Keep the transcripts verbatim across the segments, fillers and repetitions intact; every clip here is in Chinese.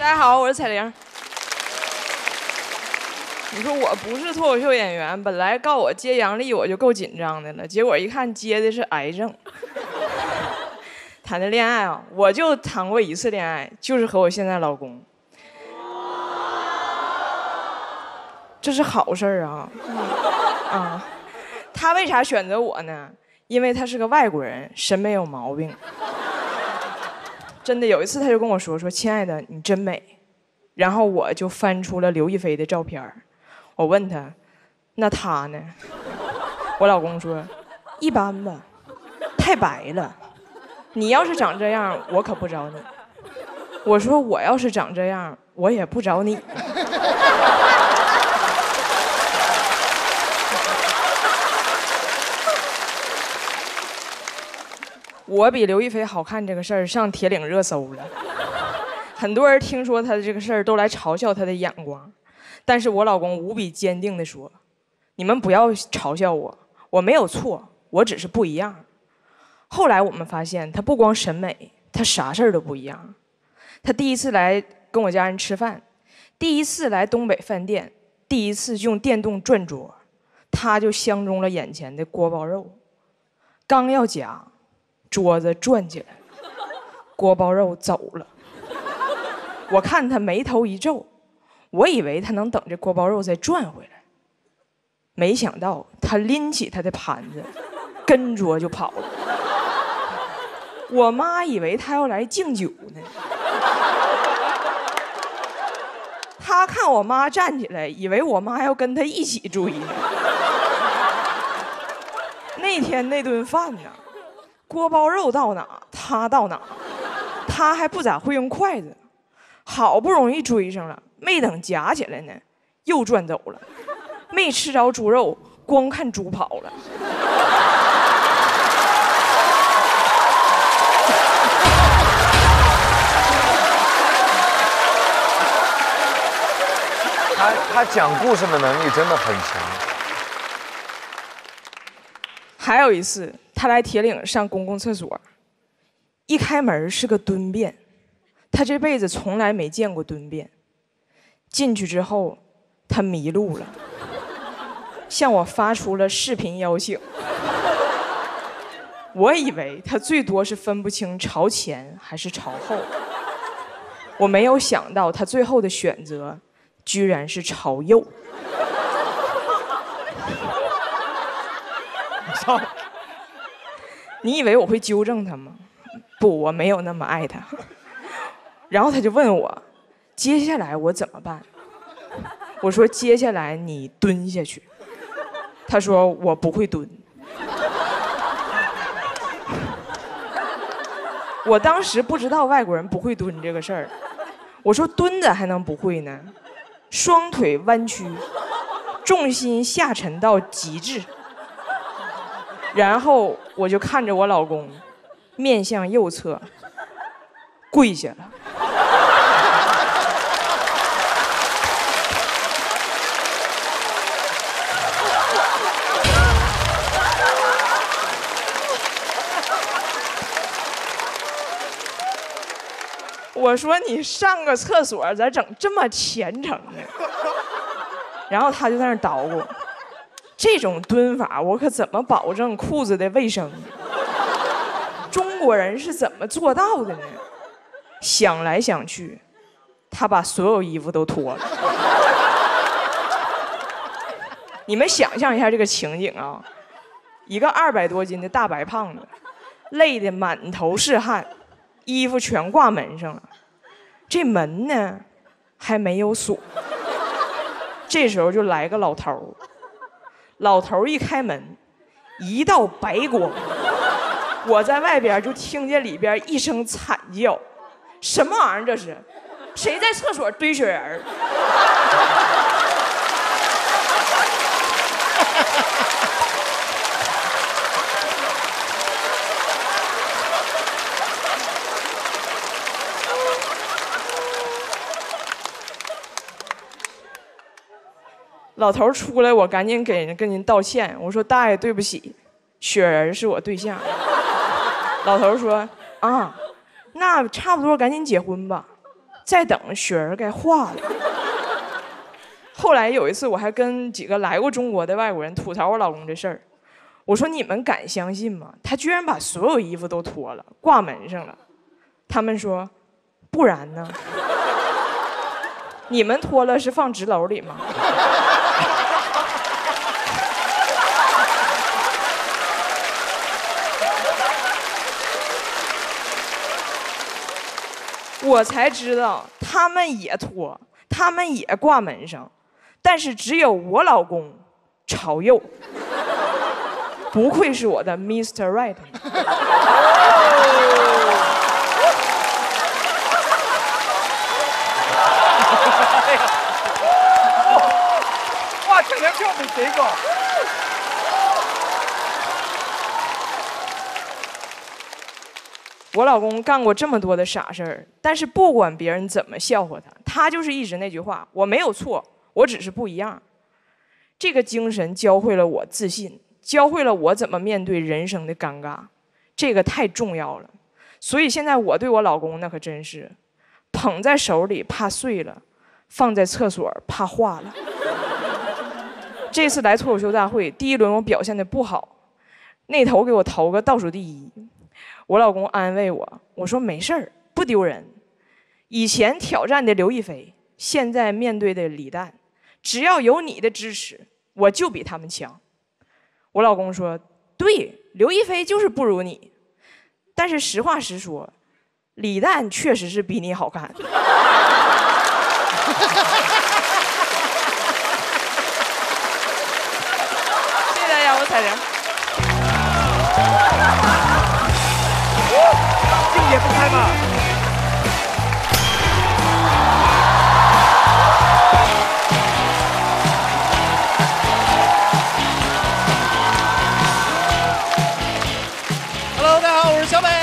大家好，我是彩玲。你说我不是脱口秀演员，本来告我接杨笠我就够紧张的了，结果一看接的是癌症。谈的恋爱啊，我就谈过一次恋爱，就是和我现在老公。这是好事儿啊！啊，他为啥选择我呢？因为他是个外国人，审美有毛病。真的有一次，他就跟我说：“说亲爱的，你真美。”然后我就翻出了刘亦菲的照片，我问他：“那他呢？”我老公说：“一般吧，太白了。你要是长这样，我可不找你。”我说：“我要是长这样，我也不找你。”我比刘亦菲好看这个事儿上铁岭热搜了，很多人听说她的这个事儿都来嘲笑她的眼光，但是我老公无比坚定地说：“你们不要嘲笑我，我没有错，我只是不一样。”后来我们发现，他不光审美，他啥事儿都不一样。他第一次来跟我家人吃饭，第一次来东北饭店，第一次用电动转桌，他就相中了眼前的锅包肉，刚要夹。桌子转起来，锅包肉走了。我看他眉头一皱，我以为他能等这锅包肉再转回来，没想到他拎起他的盘子，跟桌就跑了。我妈以为他要来敬酒呢，他看我妈站起来，以为我妈要跟他一起追呢。那天那顿饭呢？锅包肉到哪，他到哪，他还不咋会用筷子，好不容易追上了，没等夹起来呢，又转走了，没吃着猪肉，光看猪跑了。 他他讲故事的能力真的很强。 还有一次，他来铁岭上公共厕所，一开门是个蹲便，他这辈子从来没见过蹲便。进去之后，他迷路了，向我发出了视频邀请。我以为他最多是分不清朝前还是朝后，我没有想到他最后的选择居然是朝右。你以为我会纠正他吗？不，我没有那么爱他。然后他就问我，接下来我怎么办？我说接下来你蹲下去。他说我不会蹲。我当时不知道外国人不会蹲这个事儿，我说蹲着还能不会呢？双腿弯曲，重心下沉到极致。然后我就看着我老公，面向右侧，跪下了。我说你上个厕所咋整这么虔诚呢？然后他就在那儿捣鼓。这种蹲法，我可怎么保证裤子的卫生？中国人是怎么做到的呢？想来想去，他把所有衣服都脱了。你们想象一下这个情景啊，一个二百多斤的大白胖子，累得满头是汗，衣服全挂门上了，这门呢还没有锁。这时候就来个老头。老头一开门，一道白光，我在外边就听见里边一声惨叫：“什么玩意儿这是？谁在厕所堆雪人？”老头出来，我赶紧给人跟您道歉。我说大爷对不起，雪人是我对象。老头说啊，那差不多赶紧结婚吧。 在等雪儿该化了。后来有一次，我还跟几个来过中国的外国人吐槽我老公这事儿，我说你们敢相信吗？他居然把所有衣服都脱了，挂门上了。他们说，不然呢？你们脱了是放纸篓里吗？我才知道他们也脱，他们也挂门上，但是只有我老公朝右。不愧是我的 Mister Right。 哇，这连票比谁高？ 我老公干过这么多的傻事儿，但是不管别人怎么笑话他，他就是一直那句话：我没有错，我只是不一样。这个精神教会了我自信，教会了我怎么面对人生的尴尬，这个太重要了。所以现在我对我老公那可真是，捧在手里怕碎了，放在厕所怕化了。这次来脱口秀大会，第一轮我表现的不好，那头给我投个倒数第一。我老公安慰我，我说没事儿，不丢人。以前挑战的刘亦菲，现在面对的李诞，只要有你的支持，我就比他们强。我老公说，对，刘亦菲就是不如你，但是实话实说，李诞确实是比你好看。谢谢大家，我彩玲。 静姐不开吗？ 小美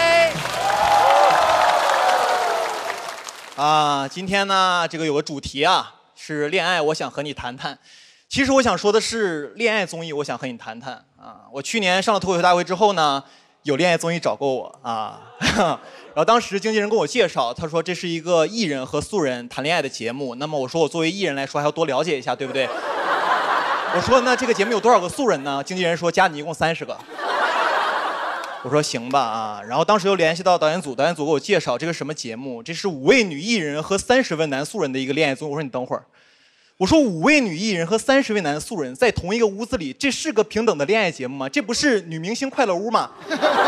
啊，今天呢，这个有个主题啊，是恋爱，我想和你谈谈。其实我想说的是恋爱综艺，我想和你谈谈啊。我去年上了脱口秀大会之后呢，有恋爱综艺找过我啊，然后当时经纪人跟我介绍，他说这是一个艺人和素人谈恋爱的节目。那么我说我作为艺人来说，还要多了解一下，对不对？我说那这个节目有多少个素人呢？经纪人说加你一共三十个。我说行吧啊，然后当时又联系到导演组，导演组给我介绍这个什么节目，这是五位女艺人和三十位男素人的一个恋爱综艺。我说你等会儿，我说五位女艺人和三十位男素人在同一个屋子里，这是个平等的恋爱节目吗？这不是女明星快乐屋吗？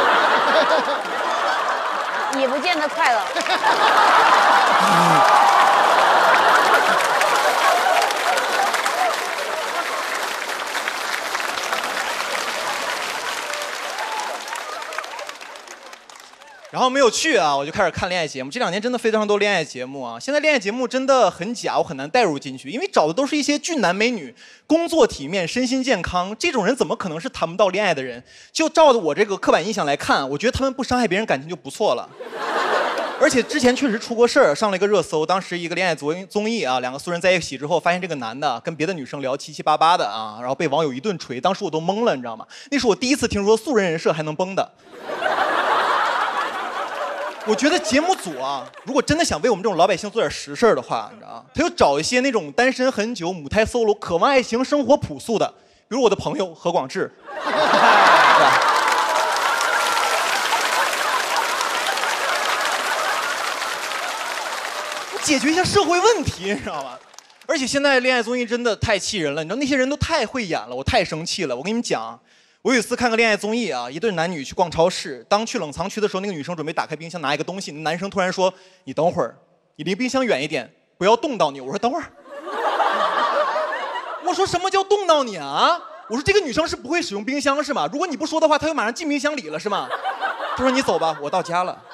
你不见得快乐。 嗯然后没有去啊，我就开始看恋爱节目。这两年真的非常多恋爱节目啊，现在恋爱节目真的很假，我很难带入进去，因为找的都是一些俊男美女，工作体面，身心健康，这种人怎么可能是谈不到恋爱的人？就照着我这个刻板印象来看，我觉得他们不伤害别人感情就不错了。而且之前确实出过事儿，上了一个热搜，当时一个恋爱综综艺啊，两个素人在一起之后，发现这个男的跟别的女生聊七七八八的啊，然后被网友一顿锤，当时我都懵了，你知道吗？那是我第一次听说素人人设还能崩的。我觉得节目组啊，如果真的想为我们这种老百姓做点实事的话，你知道吗？他就找一些那种单身很久、母胎 solo、渴望爱情、生活朴素的，比如我的朋友何广智，是吧？解决一下社会问题，你知道吗？而且现在恋爱综艺真的太气人了，你知道那些人都太会演了，我太生气了。我跟你们讲。我有一次看个恋爱综艺啊，一对男女去逛超市，当去冷藏区的时候，那个女生准备打开冰箱拿一个东西，男生突然说：“你等会儿，你离冰箱远一点，不要冻到你。”我说：“等会儿。”我说：“什么叫冻到你啊？”我说：“这个女生是不会使用冰箱是吗？如果你不说的话，她就马上进冰箱里了是吗？”他说：“你走吧，我到家了。”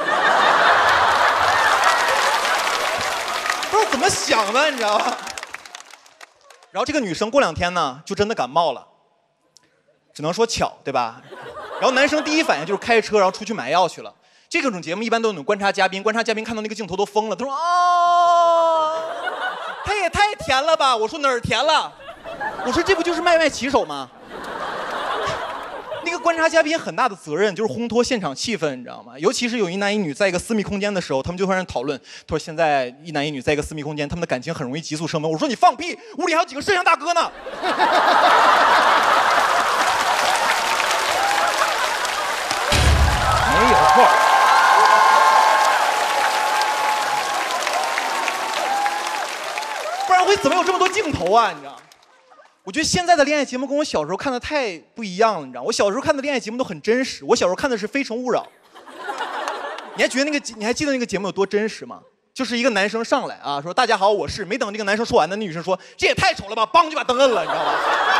不知道怎么想的，你知道吗？然后这个女生过两天呢，就真的感冒了。只能说巧，对吧？然后男生第一反应就是开车，然后出去买药去了。这种节目一般都有观察嘉宾，观察嘉宾看到那个镜头都疯了，他说：“哦，他也太甜了吧！”我说：“哪儿甜了？”我说：“这不就是卖卖骑手吗？”那个个观察嘉宾很大的责任就是烘托现场气氛，你知道吗？尤其是有一男一女在一个私密空间的时候，他们就会让人讨论。他说现在一男一女在一个私密空间，他们的感情很容易急速升温。我说你放屁，屋里还有几个摄像大哥呢。 没有错。 不然会怎么有这么多镜头啊？你知道？我觉得现在的恋爱节目跟我小时候看的太不一样了，你知道？我小时候看的恋爱节目都很真实，我小时候看的是《非诚勿扰》。你还觉得那个你还记得那个节目有多真实吗？就是一个男生上来啊，说大家好，我是，没等这个男生说完呢，那女生说这也太丑了吧，梆就把灯摁了，你知道吗？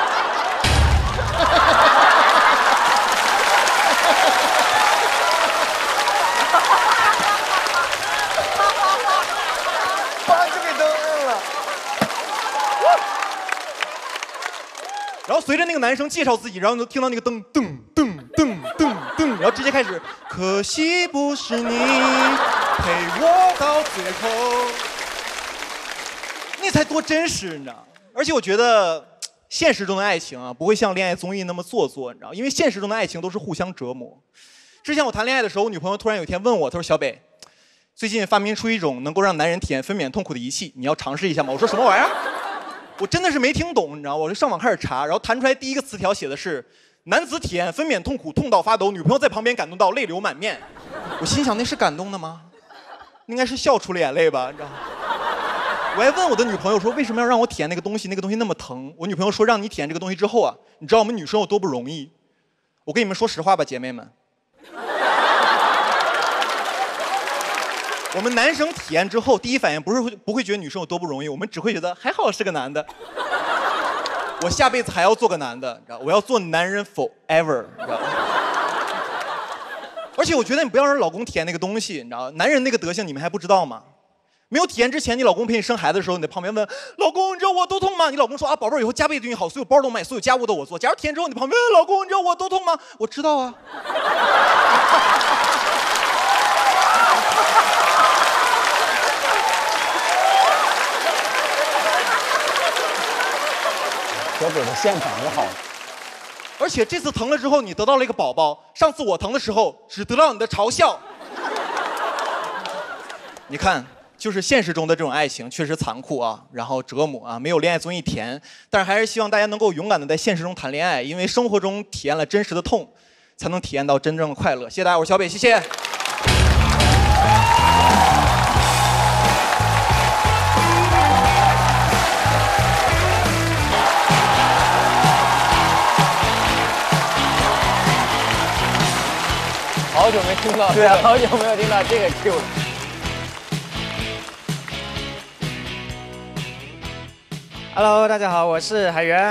梆就给灯摁了。 然后随着那个男生介绍自己，然后就听到那个噔噔噔噔噔噔，然后直接开始，可惜不是你陪我到最后，那才多真实，你知道？而且我觉得现实中的爱情啊，不会像恋爱综艺那么做作，你知道？因为现实中的爱情都是互相折磨。之前我谈恋爱的时候，我女朋友突然有一天问我，她说：“小北，最近发明出一种能够让男人体验分娩痛苦的仪器，你要尝试一下吗？”我说：“什么玩意儿？”我真的是没听懂，你知道吗？我就上网开始查，然后弹出来第一个词条写的是男子体验分娩痛苦，痛到发抖，女朋友在旁边感动到泪流满面。我心想那是感动的吗？应该是笑出了眼泪吧，你知道吗？我还问我的女朋友说为什么要让我体验那个东西，那个东西那么疼。我女朋友说让你体验这个东西之后啊，你知道我们女生有多不容易。我跟你们说实话吧，姐妹们，我们男生体验之后，第一反应不是会不会觉得女生有多不容易，我们只会觉得还好是个男的。我下辈子还要做个男的，你知道，我要做男人 forever， 你知道吗？而且我觉得你不要让老公体验那个东西，你知道，男人那个德行你们还不知道吗？没有体验之前，你老公陪你生孩子的时候，你在旁边问老公，你知道我多痛吗？你老公说啊，宝贝儿，以后加倍对你好，所有包都买，所有家务都我做。假如体验之后，你旁边问老公，你知道我多痛吗？我知道啊。 小北的现场就好。 而且这次疼了之后，你得到了一个宝宝。上次我疼的时候，只得到你的嘲笑。你看，就是现实中的这种爱情确实残酷啊，然后折磨啊，没有恋爱综艺甜。但是还是希望大家能够勇敢的在现实中谈恋爱，因为生活中体验了真实的痛，才能体验到真正的快乐。谢谢大家，我是小北，谢谢。 好久没听到，对啊，好久没有听到这个 Q 了。Hello， 大家好，我是海源。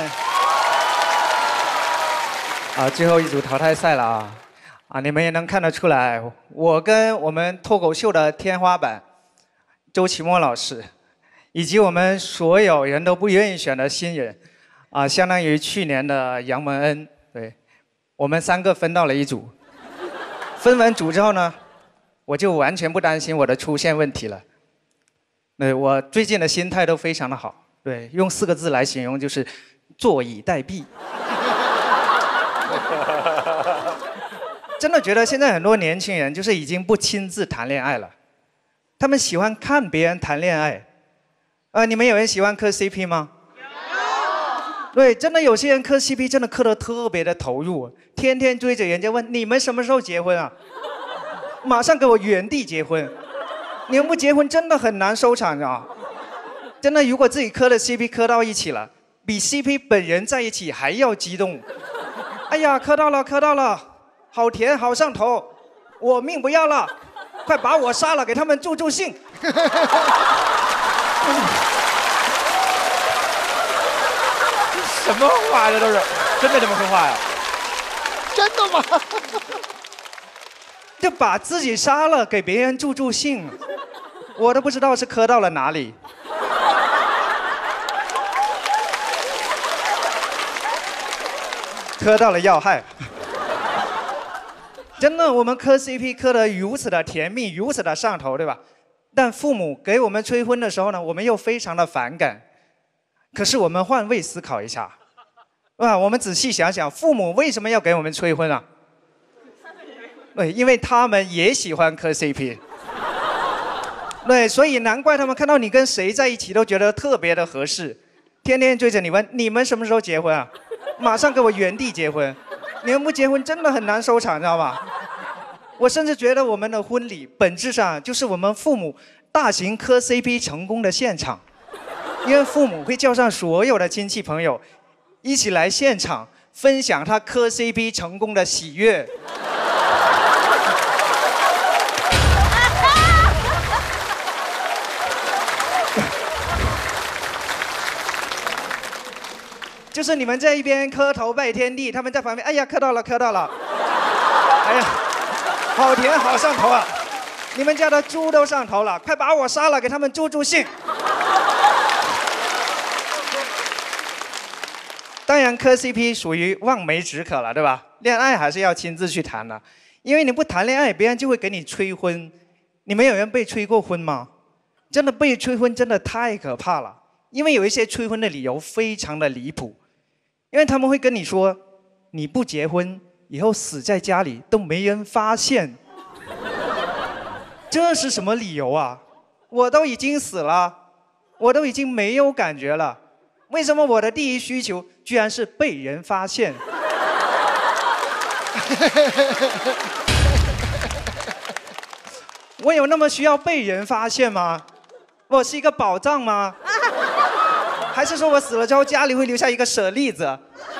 啊，最后一组淘汰赛了啊！啊，你们也能看得出来，我跟我们脱口秀的天花板周奇墨老师，以及我们所有人都不愿意选的新人，啊，相当于去年的杨蒙恩，对，我们三个分到了一组。分完组之后呢，我就完全不担心我的出现问题了。对，我最近的心态都非常的好，对，用四个字来形容就是坐以待毙。真的觉得现在很多年轻人就是已经不亲自谈恋爱了，他们喜欢看别人谈恋爱。呃，你们有人喜欢磕 C P 吗？对，真的有些人磕 C P 真的磕得特别的投入，天天追着人家问你们什么时候结婚啊？马上给我原地结婚，你们不结婚真的很难收场啊！真的，如果自己磕的 C P 磕到一起了，比 C P 本人在一起还要激动。哎呀，磕到了，磕到了，好甜，好上头，我命不要了，快把我杀了，给他们助助兴。什么话这都是，真的这么说话呀？ 真的吗？ 就把自己杀了，给别人助助兴，我都不知道是磕到了哪里。磕到了要害。真的，我们磕 C P 磕得如此的甜蜜，如此的上头，对吧？但父母给我们催婚的时候呢，我们又非常的反感。可是我们换位思考一下， 啊，我们仔细想想，父母为什么要给我们催婚啊？对，因为他们也喜欢磕 C P。对，所以难怪他们看到你跟谁在一起都觉得特别的合适，天天追着你问你们什么时候结婚啊？马上给我原地结婚，你们不结婚真的很难收场，知道吧？我甚至觉得我们的婚礼本质上就是我们父母大型磕 C P 成功的现场，因为父母会叫上所有的亲戚朋友一起来现场分享他磕 C P 成功的喜悦。就是你们在一边磕头拜天地，他们在旁边，哎呀，磕到了，磕到了，哎呀，好甜，好上头啊！你们家的猪都上头了，快把我杀了，给他们助助兴。当然，磕 C P 属于望梅止渴了，对吧？恋爱还是要亲自去谈的，因为你不谈恋爱，别人就会给你催婚。你们有人被催过婚吗？真的被催婚真的太可怕了，因为有一些催婚的理由非常的离谱。因为他们会跟你说，你不结婚，以后死在家里都没人发现。这是什么理由啊？我都已经死了，我都已经没有感觉了，为什么我的第一需求居然是被人发现？我有那么需要被人发现吗？我是一个宝藏吗？还是说我死了之后家里会留下一个舍利子？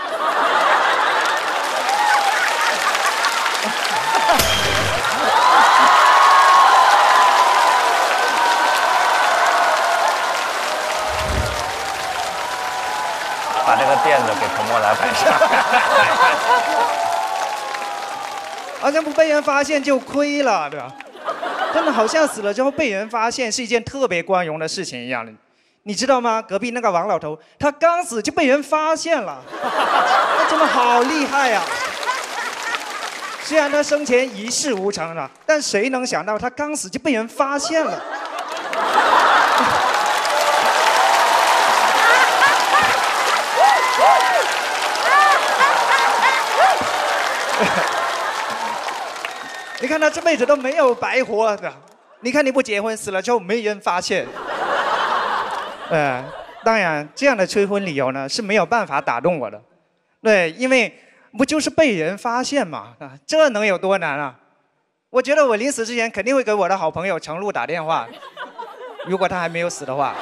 把这个垫子给彭莫来摆上。 好像不被人发现就亏了，对吧？真的好像死了之后被人发现是一件特别光荣的事情一样的。你知道吗？隔壁那个王老头，他刚死就被人发现了，他真的好厉害呀！虽然他生前一事无成了，但谁能想到他刚死就被人发现了？你看他这辈子都没有白活的，你看你不结婚，死了之后没人发现。呃，当然，这样的催婚理由呢是没有办法打动我的，对，因为不就是被人发现嘛，啊，这能有多难啊？我觉得我临死之前肯定会给我的好朋友程璐打电话，如果他还没有死的话。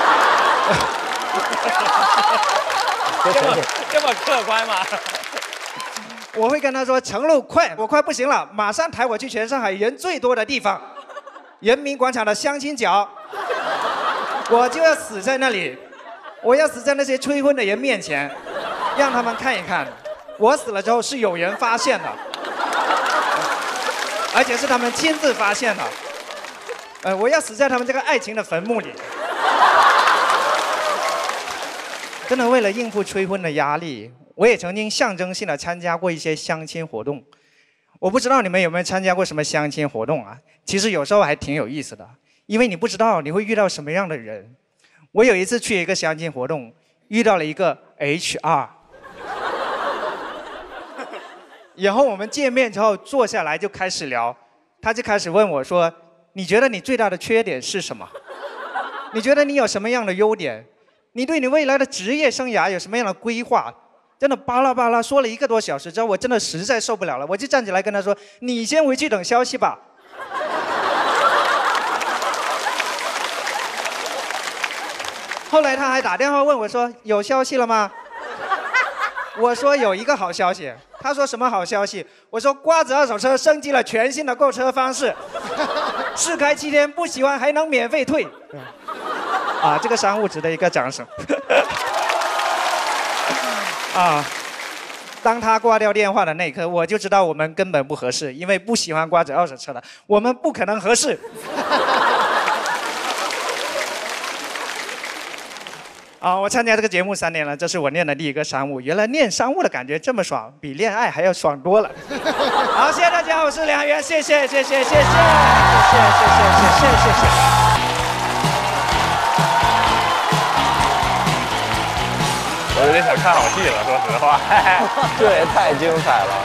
这么这么客观吗？ 我会跟他说：“程璐，快，我快不行了，马上抬我去全上海人最多的地方，人民广场的相亲角。”我就要死在那里，我要死在那些催婚的人面前，让他们看一看，我死了之后是有人发现的，而且是他们亲自发现的。呃，我要死在他们这个爱情的坟墓里。真的为了应付催婚的压力，我也曾经象征性的参加过一些相亲活动。我不知道你们有没有参加过什么相亲活动啊？其实有时候还挺有意思的。因为你不知道你会遇到什么样的人。我有一次去一个相亲活动，遇到了一个 H R， 然后我们见面之后坐下来就开始聊，他就开始问我说：“你觉得你最大的缺点是什么？你觉得你有什么样的优点？你对你未来的职业生涯有什么样的规划？”真的巴拉巴拉说了一个多小时之后，我真的实在受不了了，我就站起来跟他说：“你先回去等消息吧。”后来他还打电话问我说：“有消息了吗？”我说：“有一个好消息。”他说：“什么好消息？”我说：“瓜子二手车升级了全新的购车方式，试开七天，不喜欢还能免费退。”啊，这个商务值得一个掌声。啊，当他挂掉电话的那一刻，我就知道我们根本不合适，因为不喜欢瓜子二手车的，我们不可能合适。啊，我参加这个节目三年了，这是我念的第一个商务。原来念商务的感觉这么爽，比恋爱还要爽多了。好，谢谢大家，我是梁元，谢谢，谢谢，谢谢，谢谢，谢谢，谢谢，谢谢。 我有点想看好戏了，说实话。 这也太精彩了。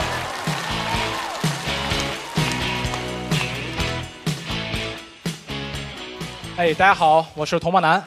哎，大家好，我是童漠男。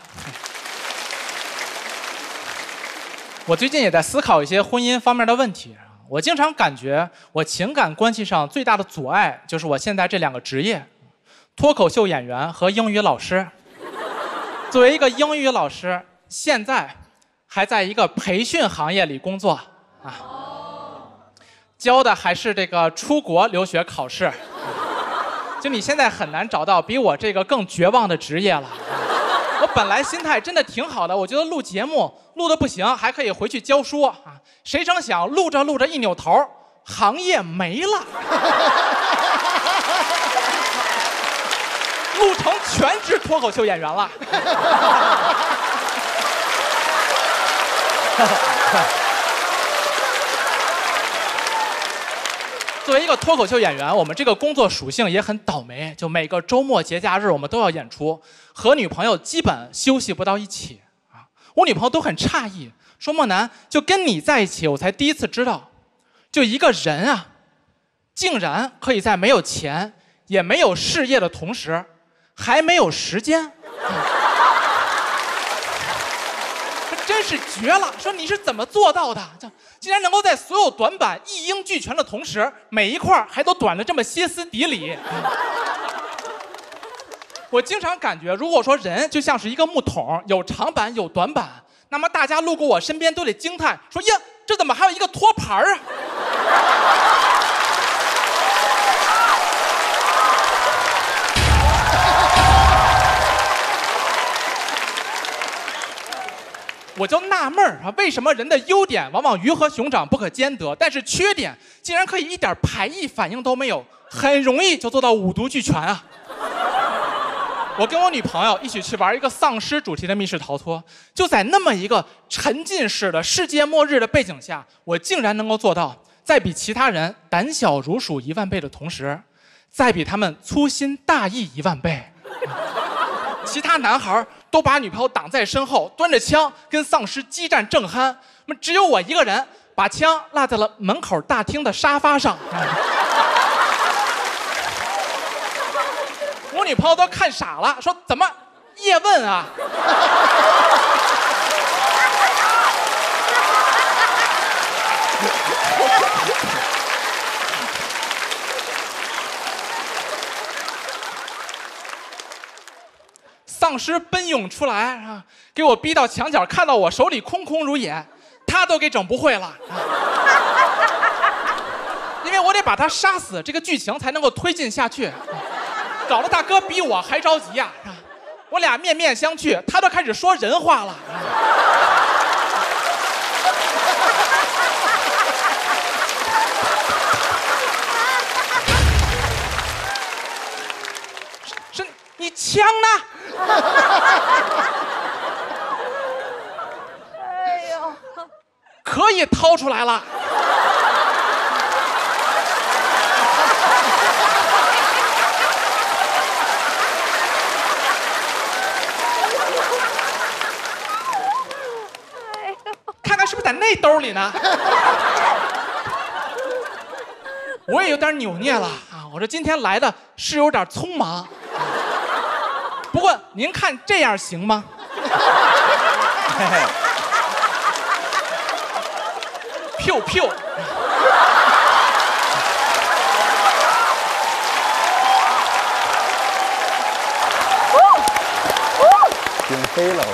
我最近也在思考一些婚姻方面的问题。我经常感觉我情感关系上最大的阻碍就是我现在这两个职业：脱口秀演员和英语老师。作为一个英语老师，现在还在一个培训行业里工作啊，教的还是这个出国留学考试。就你现在很难找到比我这个更绝望的职业了。我本来心态真的挺好的，我觉得录节目录的不行，还可以回去教书啊。谁成想录着录着一扭头，行业没了，录成全职脱口秀演员了。作为一个脱口秀演员，我们这个工作属性也很倒霉，就每个周末节假日我们都要演出，和女朋友基本休息不到一起啊。我女朋友都很诧异，说漠男，就跟你在一起，我才第一次知道，就一个人啊，竟然可以在没有钱也没有事业的同时，还没有时间。真是绝了！说你是怎么做到的？竟然能够在所有短板一应俱全的同时，每一块还都短得这么歇斯底里。我经常感觉，如果说人就像是一个木桶，有长板有短板，那么大家路过我身边都得惊叹，说呀，这怎么还有一个托盘啊？我就纳闷儿啊，为什么人的优点往往鱼和熊掌不可兼得，但是缺点竟然可以一点排异反应都没有，很容易就做到五毒俱全啊！我跟我女朋友一起去玩一个丧尸主题的密室逃脱，就在那么一个沉浸式的世界末日的背景下，我竟然能够做到，在比其他人胆小如鼠一万倍的同时，在比他们粗心大意一万倍。其他男孩都把女朋友挡在身后，端着枪跟丧尸激战正酣，那么只有我一个人把枪落在了门口大厅的沙发上。我女朋友都看傻了，说怎么叶问啊？丧尸奔涌出来啊，给我逼到墙角，看到我手里空空如也，他都给整不会了。因为我得把他杀死，这个剧情才能够推进下去。搞得大哥比我还着急呀、啊！我俩面面相觑，他都开始说人话了。是是，你枪呢？ 哎呦， 可以掏出来了。看看是不是在那兜里呢？我也有点扭捏了啊！我说今天来的是有点匆忙。不过您看这样行吗？飘飘。 顶飞了！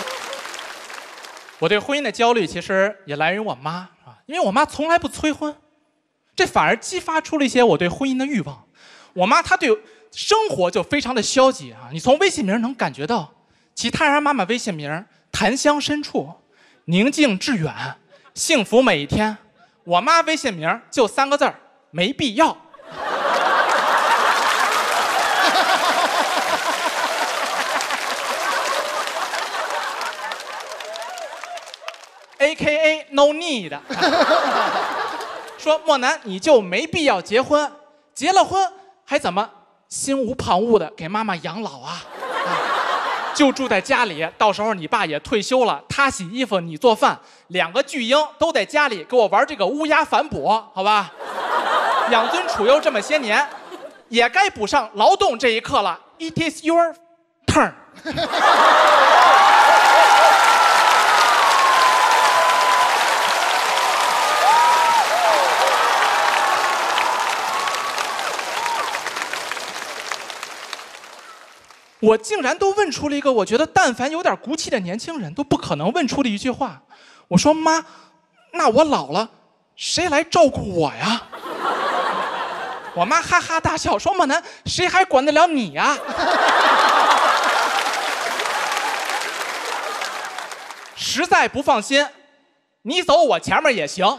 我对婚姻的焦虑其实也来源于我妈啊，因为我妈从来不催婚，这反而激发出了一些我对婚姻的欲望。我妈她对生活就非常的消极啊，你从微信名能感觉到。其他人妈妈微信名檀香深处，宁静致远，幸福每一天。我妈微信名就三个字儿，没必要。A K A no need。说漠男你就没必要结婚，结了婚还怎么心无旁骛的给妈妈养老啊？啊就住在家里，到时候你爸也退休了，他洗衣服你做饭，两个巨婴都在家里给我玩这个乌鸦反哺，好吧？养尊处优这么些年，也该补上劳动这一课了。It is your turn 。我竟然都问出了一个我觉得但凡有点骨气的年轻人都不可能问出的一句话。我说妈，那我老了谁来照顾我呀？我妈哈哈大笑说猛男谁还管得了你呀？实在不放心，你走我前面也行。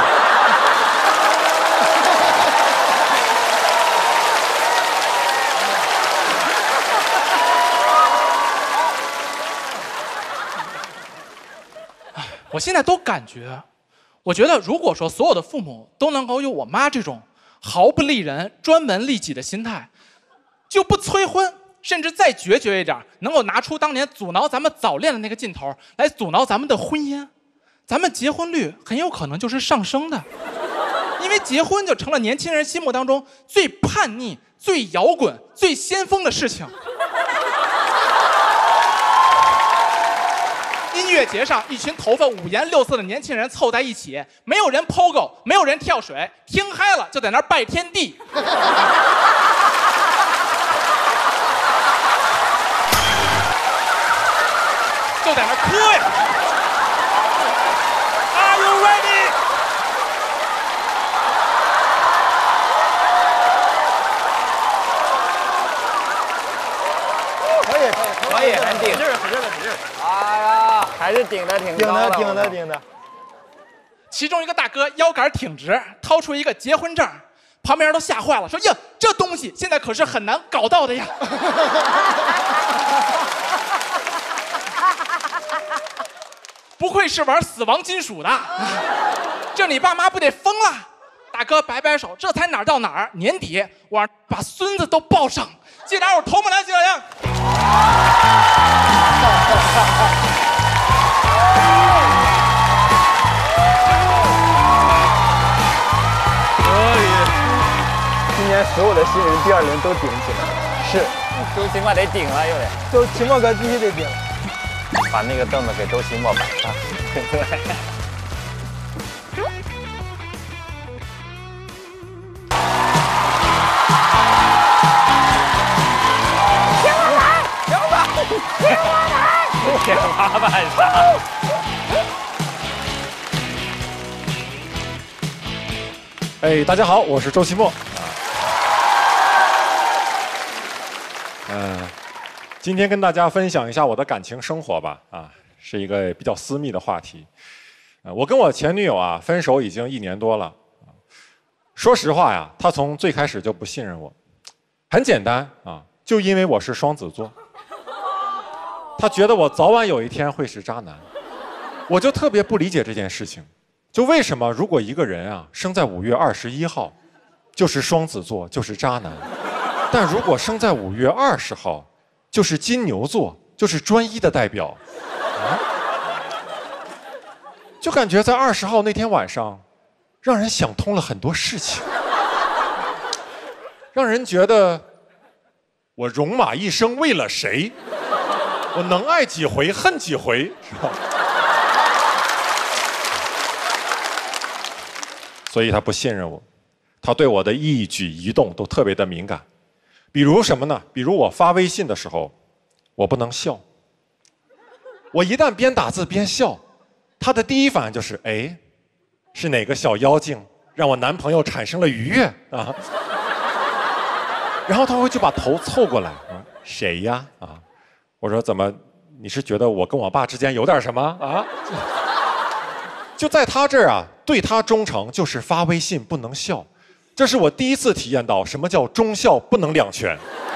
我现在都感觉，我觉得如果说所有的父母都能够有我妈这种毫不利人、专门利己的心态，就不催婚，甚至再决绝一点，能够拿出当年阻挠咱们早恋的那个劲头来阻挠咱们的婚姻，咱们结婚率很有可能就是上升的。因为结婚就成了年轻人心目当中最叛逆、最摇滚、最先锋的事情。音乐节上，一群头发五颜六色的年轻人凑在一起，没有人 pogo， 没有人跳水，听嗨了就在那儿拜天地。就在那儿磕呀。Are you ready？ 可以可以可以，还顶，使劲使劲使劲！哎呀，还是顶的挺顶的高的， 顶的顶的。 其中一个大哥腰杆挺直，掏出一个结婚证，旁边人都吓坏了，说：“呀，这东西现在可是很难搞到的呀。”不愧是玩死亡金属的，这你爸妈不得疯了？大哥摆摆手，这才哪儿到哪儿？年底我把孙子都抱上，这俩我头不来这样。 今年所有的新人第二轮都顶起来了， 是，周奇墨得顶了又得， 周期末哥必须得顶。 把那个凳子给周奇墨摆上。 请我来，请我来，请我来， 天花板上。 哎，大家好，我是周奇墨。嗯、呃，今天跟大家分享一下我的感情生活吧。啊，是一个比较私密的话题。呃，我跟我前女友啊分手已经一年多了。说实话呀，她从最开始就不信任我。很简单啊，就因为我是双子座。她觉得我早晚有一天会是渣男。我就特别不理解这件事情。就为什么如果一个人啊生在五月二十一号，就是双子座，就是渣男；但如果生在五月二十号，就是金牛座，就是专一的代表。啊，就感觉在二十号那天晚上，让人想通了很多事情，让人觉得我戎马一生为了谁？我能爱几回恨几回，是吧？所以他不信任我，他对我的一举一动都特别的敏感。比如什么呢？比如我发微信的时候，我不能笑。我一旦边打字边笑，他的第一反应就是：哎，是哪个小妖精让我男朋友产生了愉悦啊？然后他会就把头凑过来，啊，谁呀？啊，我说怎么？你是觉得我跟我爸之间有点什么啊？就在他这儿啊，对他忠诚就是发微信不能笑，这是我第一次体验到什么叫忠孝不能两全。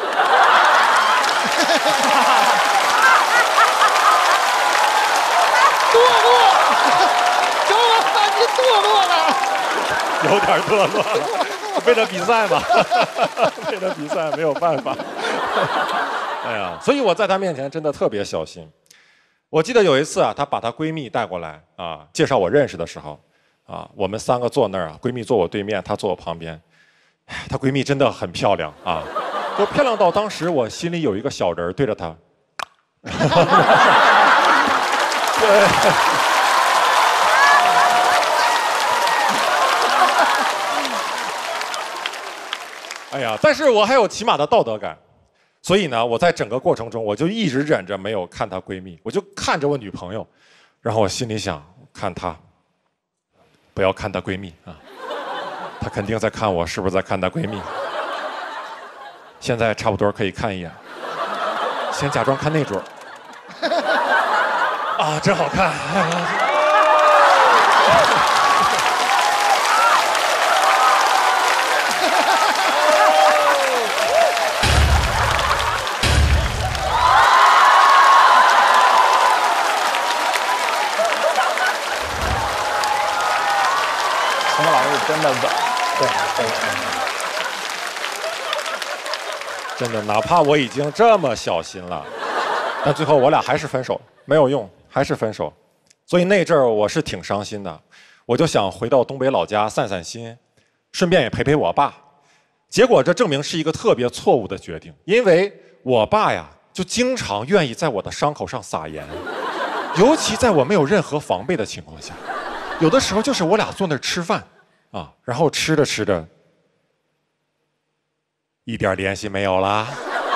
堕落，周老你堕落了， 有点堕落了，为了比赛嘛，为了比赛没有办法。 哎呀，所以我在她面前真的特别小心。我记得有一次啊，她把她闺蜜带过来啊，介绍我认识的时候，啊，我们三个坐那儿啊，闺蜜坐我对面，她坐我旁边。她闺蜜真的很漂亮啊，就漂亮到当时我心里有一个小人对着她。对。哎呀，但是我还有起码的道德感，所以呢，我在整个过程中，我就一直忍着没有看她闺蜜，我就看着我女朋友，然后我心里想，看她，不要看她闺蜜啊，她肯定在看我，是不是在看她闺蜜？现在差不多可以看一眼，先假装看那桌，啊，真好看。 陈老师真的稳，对对。 真的，哪怕我已经这么小心了，但最后我俩还是分手，没有用，还是分手。所以那阵儿我是挺伤心的，我就想回到东北老家散散心，顺便也陪陪我爸。结果这证明是一个特别错误的决定，因为我爸呀就经常愿意在我的伤口上撒盐，尤其在我没有任何防备的情况下，有的时候就是我俩坐那儿吃饭啊，然后吃着吃着。一点联系没有啦，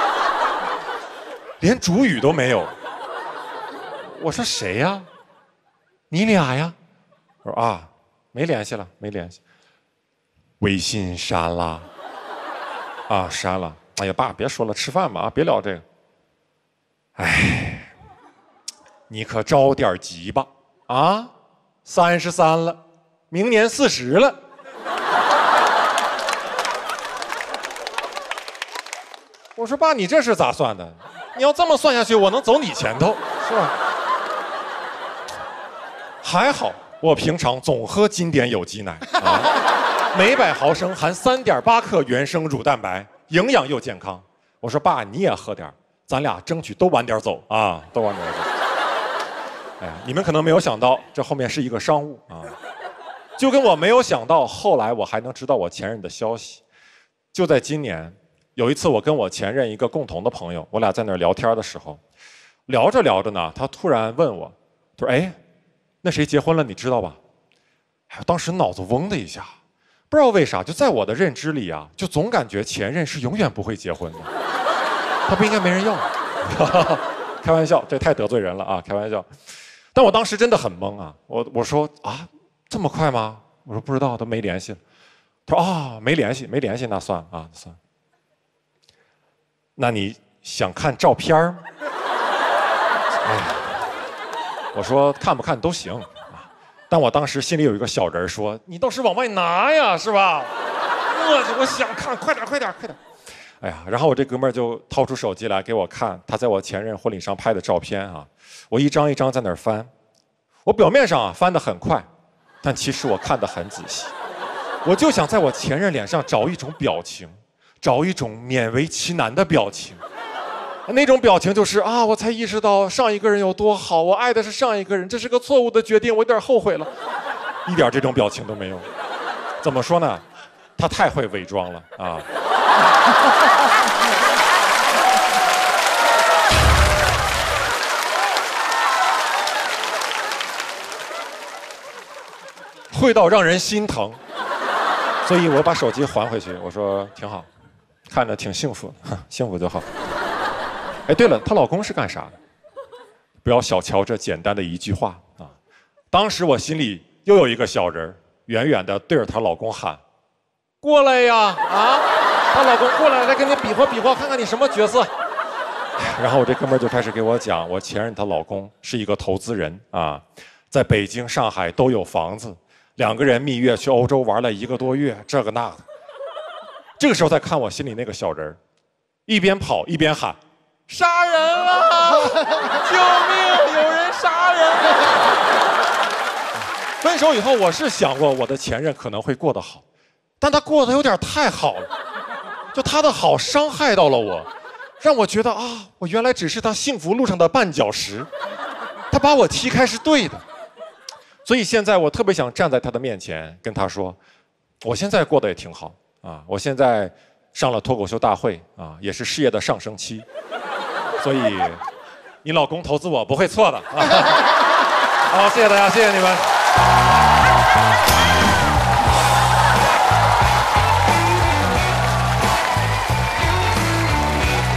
连主语都没有。我说谁呀？你俩呀？我说啊，没联系了，没联系。微信删了，啊，删了。哎呀，爸，别说了，吃饭吧啊，别聊这个。哎，你可着点急吧啊！三十三了，明年四十了。我说爸，你这是咋算的？你要这么算下去，我能走你前头，是吧？还好我平常总喝经典有机奶啊，每百毫升含三点八克原生乳蛋白，营养又健康。我说爸，你也喝点，咱俩争取都晚点走啊，都晚点走。哎呀，你们可能没有想到，这后面是一个商务啊，就跟我没有想到后来我还能知道我前任的消息。就在今年。有一次，我跟我前任一个共同的朋友，我俩在那儿聊天的时候，聊着聊着呢，他突然问我，他说：“哎，那谁结婚了，你知道吧？”哎，当时脑子嗡的一下，不知道为啥，就在我的认知里啊，就总感觉前任是永远不会结婚的，他不应该没人要。开玩笑，这太得罪人了啊！开玩笑，但我当时真的很懵啊，我我说啊，这么快吗？我说不知道，都没联系了。他说啊、哦，没联系，没联系，那算了啊，算了。那你想看照片吗？哎，我说看不看都行啊，但我当时心里有一个小人说：“你倒是往外拿呀，是吧？”我我想看，快点，快点，快点！哎呀，然后我这哥们儿就掏出手机来给我看他在我前任婚礼上拍的照片啊，我一张一张在那儿翻，我表面上啊翻得很快，但其实我看得很仔细，我就想在我前任脸上找一种表情。找一种勉为其难的表情，那种表情就是啊，我才意识到上一个人有多好，我爱的是上一个人，这是个错误的决定，我有点后悔了，一点这种表情都没有。怎么说呢？他太会伪装了啊！会到让人心疼，所以我把手机还回去，我说挺好。看着挺幸福的，幸福就好。哎，对了，她老公是干啥的？不要小瞧这简单的一句话啊！当时我心里又有一个小人远远的对着她老公喊：“过来呀！啊，她老公过来，来跟你比划比划，看看你什么角色。”然后我这哥们就开始给我讲，我前任她老公是一个投资人啊，在北京、上海都有房子，两个人蜜月去欧洲玩了一个多月，这个那个。这个时候再看我心里那个小人一边跑一边喊：“杀人了！救命！有人杀人了！”分手以后，我是想过我的前任可能会过得好，但他过得有点太好了，就他的好伤害到了我。 让我觉得啊，我原来只是他幸福路上的绊脚石，他把我踢开是对的。所以现在我特别想站在他的面前，跟他说，我现在过得也挺好啊，我现在上了脱口秀大会啊，也是事业的上升期，所以你老公投资我不会错的啊。好，谢谢大家，谢谢你们。